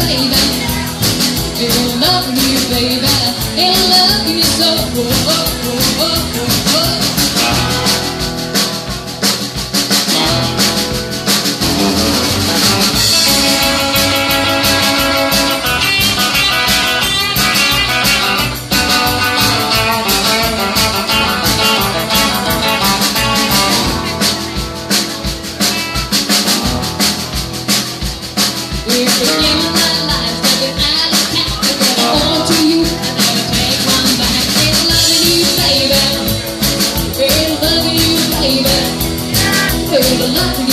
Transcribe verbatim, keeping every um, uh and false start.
baby. In love with you, baby. In love with you so. Oh, oh, oh, oh, oh, oh. We're beginning our lives, stepping out of town to get home to you. I never take one back. In loving you, baby. In loving you, baby. In loving